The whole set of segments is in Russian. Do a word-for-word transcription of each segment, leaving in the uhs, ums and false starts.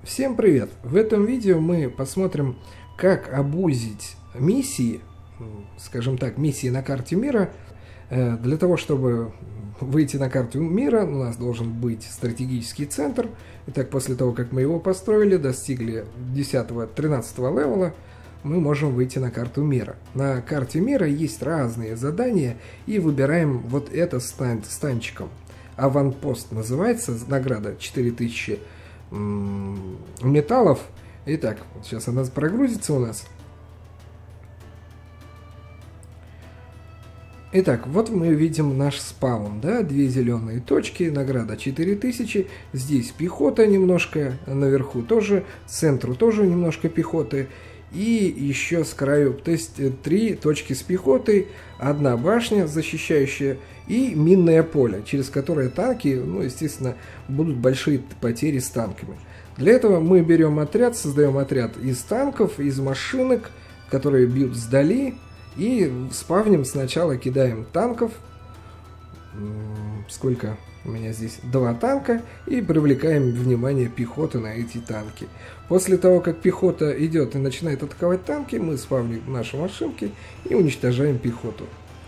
Всем привет! В этом видео мы посмотрим, как обузить миссии, скажем так, миссии на карте мира. Для того, чтобы выйти на карту мира, у нас должен быть стратегический центр. Итак, после того, как мы его построили, достигли десятого-тринадцатого левела, мы можем выйти на карту мира. На карте мира есть разные задания, и выбираем вот это стан станчиком. Аванпост называется, награда четыре тысячи металлов. Итак, сейчас она прогрузится у нас. Итак, вот мы видим наш спаун, да, две зеленые точки, награда четыре тысячи, здесь пехота немножко, наверху тоже, центру тоже немножко пехоты, и еще с краю, то есть три точки с пехотой, одна башня защищающая и минное поле, через которое танки, ну, естественно, будут большие потери с танками. Для этого мы берем отряд, создаем отряд из танков, из машинок, которые бьют сдали, и спавним сначала, кидаем танков, сколько у меня здесь, два танка, и привлекаем внимание пехоты на эти танки. После того, как пехота идет и начинает атаковать танки, мы спавним наши машинки и уничтожаем пехоту.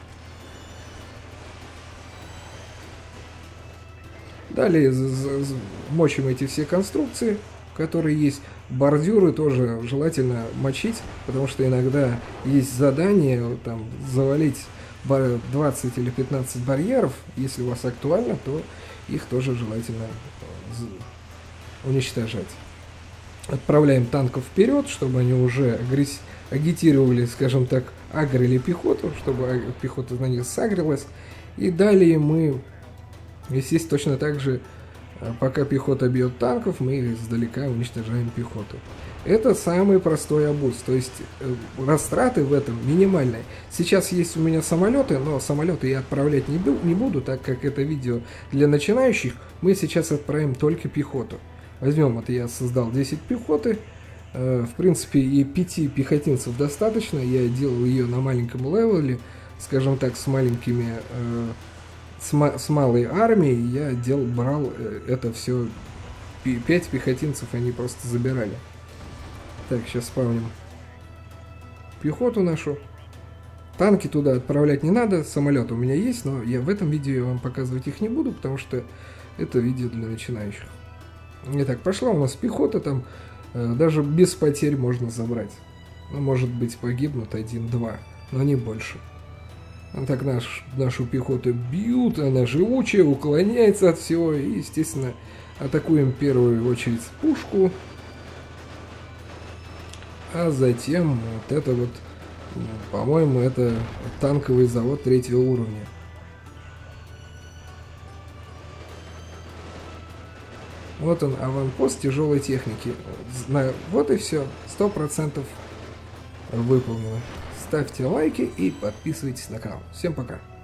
Далее мочим эти все конструкции, которые есть. Бордюры тоже желательно мочить, потому что иногда есть задание там завалить двадцать или пятнадцать барьеров. Если у вас актуально, то их тоже желательно уничтожать. Отправляем танков вперед, чтобы они уже агитировали, скажем так, агрили пехоту, чтобы пехота на них сагрилась. И далее мы, естественно, точно так же, пока пехота бьет танков, мы издалека уничтожаем пехоту. Это самый простой обуз, то есть растраты в этом минимальные. Сейчас есть у меня самолеты, но самолеты я отправлять не, не буду, так как это видео для начинающих. Мы сейчас отправим только пехоту. Возьмем, вот я создал десять пехоты, в принципе и пяти пехотинцев достаточно. Я делал ее на маленьком левеле, скажем так, с маленькими... С, с малой армией я делал, брал это все, пять пехотинцев они просто забирали. Так, сейчас спавним пехоту нашу. Танки туда отправлять не надо, самолет у меня есть, но я в этом видео я вам показывать их не буду, потому что это видео для начинающих. Итак, пошла у нас пехота, там э, даже без потерь можно забрать. Ну, может быть, погибнут один-два, но не больше. Так наш, нашу пехоту бьют, она живучая, уклоняется от всего. И, естественно, атакуем в первую очередь пушку. А затем вот это вот, по-моему, это танковый завод третьего уровня. Вот он, аванпост тяжелой техники. Вот и все, сто процентов выполнено. Ставьте лайки и подписывайтесь на канал. Всем пока!